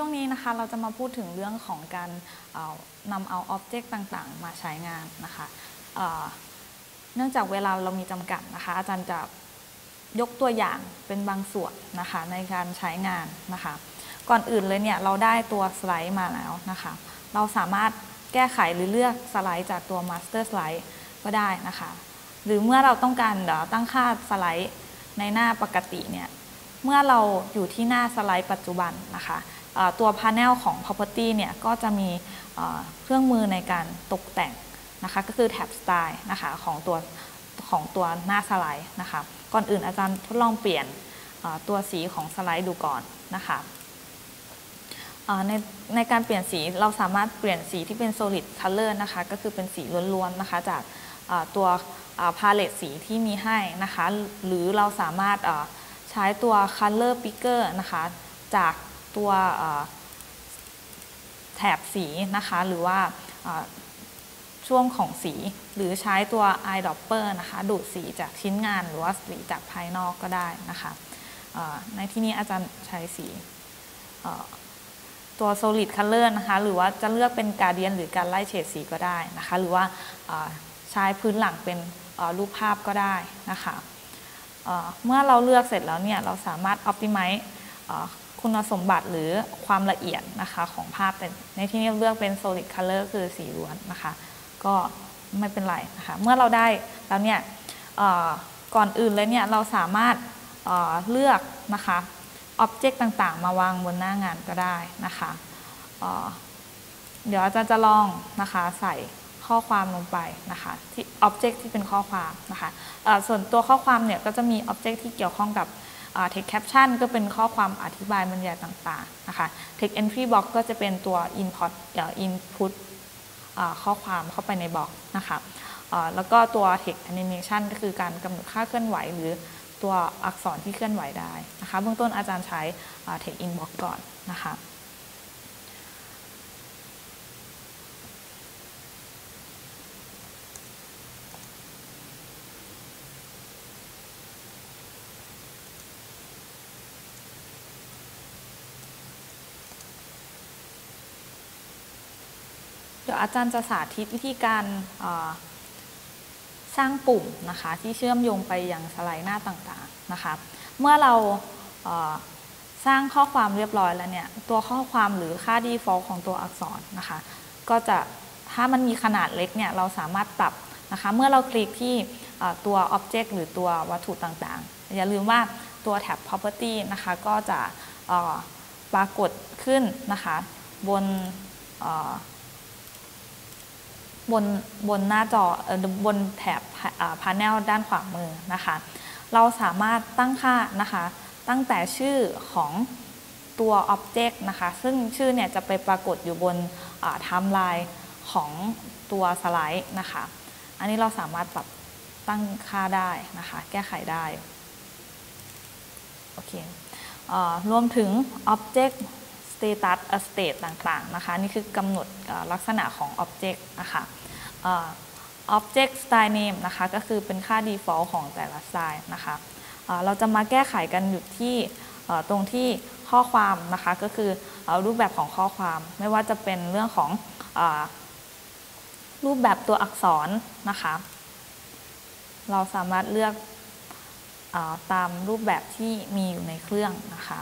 ช่วงนี้นะคะเราจะมาพูดถึงเรื่องของการนำเอาอ็อบเจกต์ต่างๆมาใช้งานนะคะเนื่องจากเวลาเรามีจำกัดนะคะอาจารย์จะยกตัวอย่างเป็นบางส่วนนะคะในการใช้งานนะคะก่อนอื่นเลยเนี่ยเราได้ตัวสไลด์มาแล้วนะคะเราสามารถแก้ไขหรือเลือกสไลด์จากตัว Master Slide ก็ได้นะคะหรือเมื่อเราต้องการตั้งค่าสไลด์ในหน้าปกติเนี่ยเมื่อเราอยู่ที่หน้าสไลด์ปัจจุบันนะคะตัว Panel ของ Property เนี่ยก็จะมีเครื่องมือในการตกแต่งนะคะก็คือ Tab Style นะคะของตัวหน้าสไลด์นะคะก่อนอื่นอาจารย์ทดลองเปลี่ยนตัวสีของสไลด์ดูก่อนนะคะในการเปลี่ยนสีเราสามารถเปลี่ยนสีที่เป็น solid color นะคะก็คือเป็นสีล้วนๆนะคะจากตัวพาเลตสีที่มีให้นะคะหรือเราสามารถใช้ตัว color picker นะคะจากตัวแถบสีนะคะหรือว่าช่วงของสีหรือใช้ตัว eyedropper นะคะดูดสีจากชิ้นงานหรือว่าสีจากภายนอกก็ได้นะคะในที่นี้อาจารย์ใช้สีตัว solid color นะคะหรือว่าจะเลือกเป็น gradient หรือการไล่เฉดสีก็ได้นะคะหรือว่าใช้พื้นหลังเป็นรูปภาพก็ได้นะคะเมื่อเราเลือกเสร็จแล้วเนี่ยเราสามารถ optimize คุณสมบัติหรือความละเอียดนะคะของภาพแต่ในที่นี้เลือกเป็น solid color คือสีล้วนนะคะก็ไม่เป็นไรนะคะเมื่อเราได้แล้วเนี่ยก่อนอื่นเลยเนี่ยเราสามารถเลือกนะคะอ็อบเจกต์ต่างๆมาวางบนหน้างานก็ได้นะคะเดี๋ยวอาจารย์จะลองนะคะใส่ข้อความลงไปนะคะที่อ็อบเจกต์ที่เป็นข้อความนะคะส่วนตัวข้อความเนี่ยก็จะมีอ็อบเจกต์ที่เกี่ยวข้องกับtext caption ก็เป็นข้อความอธิบายบรรยายต่างๆนะคะ text entry box ก็จะเป็นตัว input ข้อความเข้าไปในบล็อกนะคะแล้วก็ตัว text animation ก็คือการกำหนดค่าเคลื่อนไหวหรือตัวอักษรที่เคลื่อนไหวได้นะคะเบื้องต้นอาจารย์ใช้ text inbox ก่อนนะคะเดี๋ยวอาจารย์จะสาธิตวิธีการสร้างปุ่มนะคะที่เชื่อมโยงไปยังสไลด์หน้าต่างๆนะคะเมื่อเราสร้างข้อความเรียบร้อยแล้วเนี่ยตัวข้อความหรือค่า default ของตัวอักษรนะคะก็จะถ้ามันมีขนาดเล็กเนี่ยเราสามารถปรับนะคะเมื่อเราคลิกที่ตัว object หรือตัววัตถุต่างๆอย่าลืมว่าตัวแท็บ property นะคะก็จะปรากฏขึ้นนะคะบนหน้าจอบนแถบpanel ด้านขวามือนะคะเราสามารถตั้งค่านะคะตั้งแต่ชื่อของตัว object นะคะซึ่งชื่อเนี่ยจะไปปรากฏอยู่บนไทม์ไลน์ของตัวสไลด์นะคะอันนี้เราสามารถปรับตั้งค่าได้นะคะแก้ไขได้โอเครวมถึง object status state ต่างๆนะคะนี่คือกำหนดลักษณะของ object นะคะ object style name นะคะก็คือเป็นค่า default ของแต่ละ style นะคะเราจะมาแก้ไขกันอยู่ที่ตรงที่ข้อความนะคะก็คือรูปแบบของข้อความไม่ว่าจะเป็นเรื่องของรูปแบบตัวอักษรนะคะเราสามารถเลือกตามรูปแบบที่มีอยู่ในเครื่องนะคะ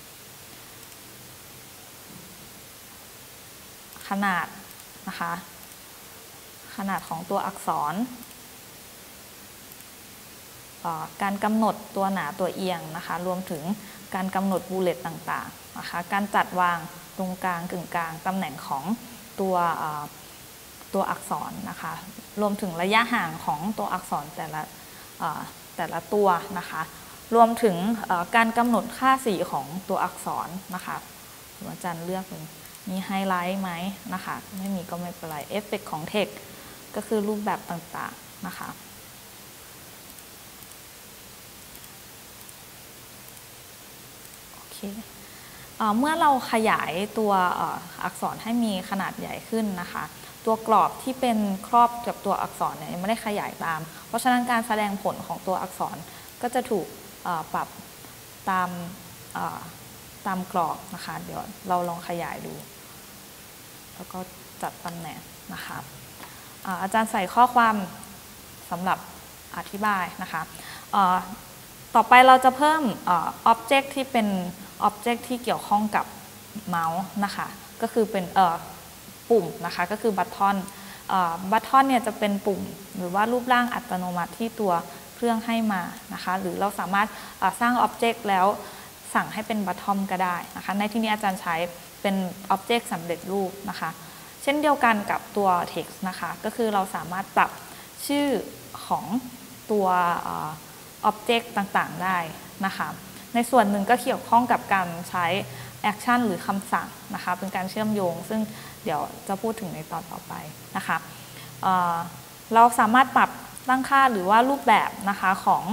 ขนาดนะคะขนาดของตัวอักษรการกำหนดตัวหนาตัวเอียงนะคะรวมถึงการกำหนดบูเลตต่างๆนะคะการจัดวางตรงกลางกึ่งกลางตำแหน่งของตัวอักษรนะคะรวมถึงระยะห่างของตัวอักษรแต่ละตัวนะคะรวมถึงการกำหนดค่าสีของตัวอักษรนะคะอาจารย์เลือกมีไฮไลท์ไหมนะคะไม่มีก็ไม่เป็นไรเอฟเฟกต์ของ text ก็คือรูปแบบต่างๆนะคะโอเคเมื่อเราขยายตัวอักษรให้มีขนาดใหญ่ขึ้นนะคะตัวกรอบที่เป็นครอบกับตัวอักษรเนี่ยไม่ได้ขยายตามเพราะฉะนั้นการแสดงผลของตัวอักษรก็จะถูกปรับตามตามกรอบนะคะเดี๋ยวเราลองขยายดูแล้วก็จัดตำแหน่งนะคะอาจารย์ใส่ข้อความสำหรับอธิบายนะคะต่อไปเราจะเพิ่มobject ที่เป็น object ที่เกี่ยวข้องกับเมาส์นะคะก็คือเป็นปุ่มนะคะก็คือบัตทอนบัตทอนเนี่ยจะเป็นปุ่มหรือว่ารูปร่างอัตโนมัติที่ตัวเครื่องให้มานะคะหรือเราสามารถสร้าง object แล้วสั่งให้เป็นบัตทอนก็ได้นะคะในที่นี้อาจารย์ใช้เป็น object สำเร็จรูปนะคะเช่นเดียวกันกับตัว text นะคะก็คือเราสามารถปรับชื่อของตัวobject ต่างๆได้นะคะในส่วนหนึ่งก็เกี่ยวข้องกับการใช้ action หรือคำสั่งนะคะเป็นการเชื่อมโยงซึ่งเดี๋ยวจะพูดถึงในตอนต่อไปนะคะเราสามารถปรับตั้งค่าหรือว่ารูปแบบนะคะของ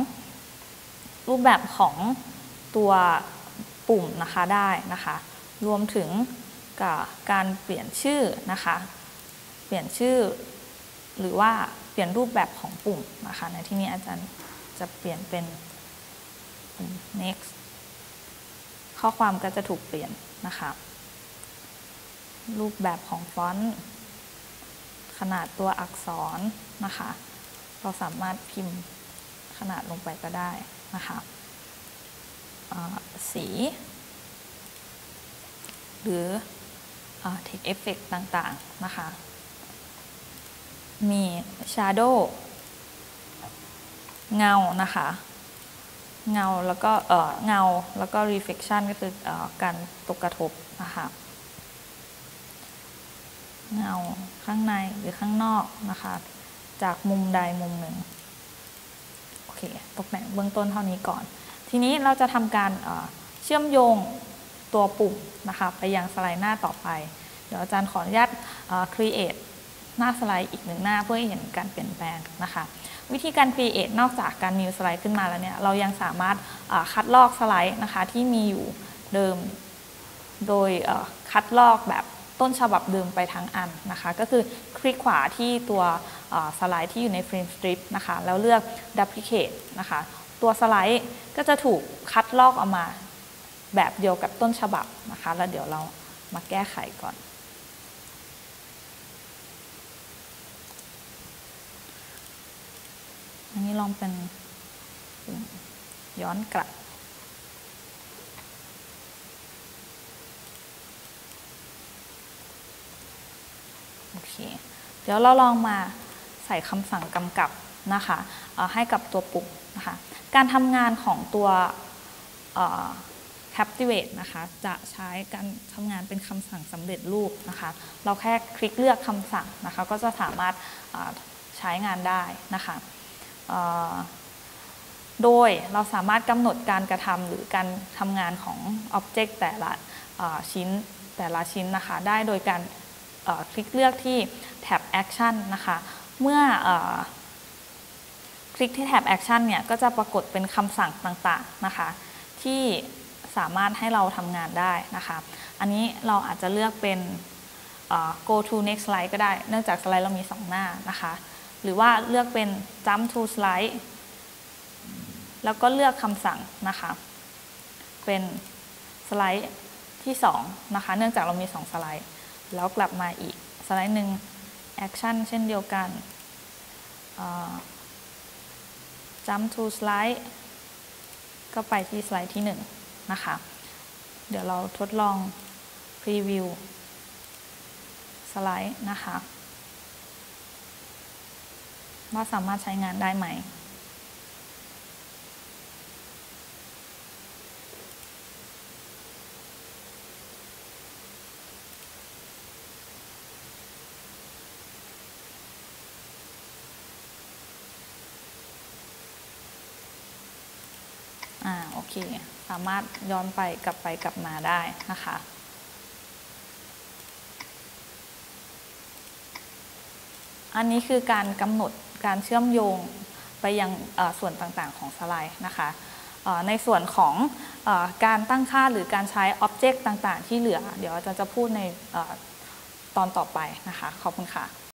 ตัวปุ่มนะคะได้นะคะรวมถึงการเปลี่ยนชื่อนะคะเปลี่ยนชื่อหรือว่าเปลี่ยนรูปแบบของปุ่มนะคะในที่นี้อาจารย์จะเปลี่ยนเป็น next ข้อความก็จะถูกเปลี่ยนนะคะรูปแบบของฟอนต์ขนาดตัวอักษรนะคะเราสามารถพิมพ์ขนาดลงไปก็ได้นะคะสีหรือtext effect ต่างๆนะคะมี shadow เงานะคะเงาแล้วก็ reflection ก็คือการตกกระทบนะคะเงาข้างในหรือข้างนอกนะคะจากมุมใดมุมหนึ่งโอเคตกแต่งเบื้องต้นเท่านี้ก่อนทีนี้เราจะทำการเชื่อมโยงตัวปุ่มนะคะไปยังสไลด์หน้าต่อไปเดี๋ยวอาจารย์ขออนุญาตcreate หน้าสไลด์อีกหนึ่งหน้าเพื่อให้เห็นการเปลี่ยนแปลงนะคะวิธีการ create นอกจากการ new สไลด์ขึ้นมาแล้วเนี่ยเรายังสามารถคัดลอกสไลด์นะคะที่มีอยู่เดิมโดยคัดลอกแบบต้นฉบับเดิมไปทั้งอันนะคะก็คือคลิกขวาที่ตัวสไลด์ที่อยู่ใน frame strip นะคะแล้วเลือก duplicate นะคะตัวสไลด์ก็จะถูกคัดลอกออกมาแบบเดียวกับต้นฉบับนะคะแล้วเดี๋ยวเรามาแก้ไขก่อนอันนี้ลองเป็นย้อนกลับโอเคเดี๋ยวเราลองมาใส่คำสั่งกำกับนะคะให้กับตัวปุ่มนะคะการทำงานของตัวCaptivate นะคะจะใช้การทำงานเป็นคำสั่งสำเร็จรูปนะคะเราแค่คลิกเลือกคำสั่งนะคะก็จะสามารถใช้งานได้นะคะโดยเราสามารถกำหนดการกระทำหรือการทำงานของ Object แต่ละชิ้นนะคะได้โดยการคลิกเลือกที่แท็บ Action นะคะเมื่อคลิกที่แท็บ Action เนี่ยก็จะปรากฏเป็นคำสั่งต่างๆนะคะที่สามารถให้เราทำงานได้นะคะอันนี้เราอาจจะเลือกเป็น go to next slide ก็ได้เนื่องจากสไลด์เรามี2หน้านะคะหรือว่าเลือกเป็น jump to slide แล้วก็เลือกคำสั่งนะคะเป็นสไลด์ที่2นะคะเนื่องจากเรามี2สไลด์แล้วกลับมาอีกสไลด์หนึ่ง action เช่นเดียวกันjump to slide ก็ไปที่สไลด์ที่1นะคะเดี๋ยวเราทดลองพรีวิวสไลด์นะคะว่าสามารถใช้งานได้ไหมโอเคสามารถย้อนไปกลับมาได้นะคะอันนี้คือการกำหนดการเชื่อมโยงไปยังส่วนต่างๆของสไลด์นะคะในส่วนของการตั้งค่าหรือการใช้ Object ต่างๆที่เหลือเดี๋ยวอาจารย์จะพูดในตอนต่อไปนะคะขอบคุณค่ะ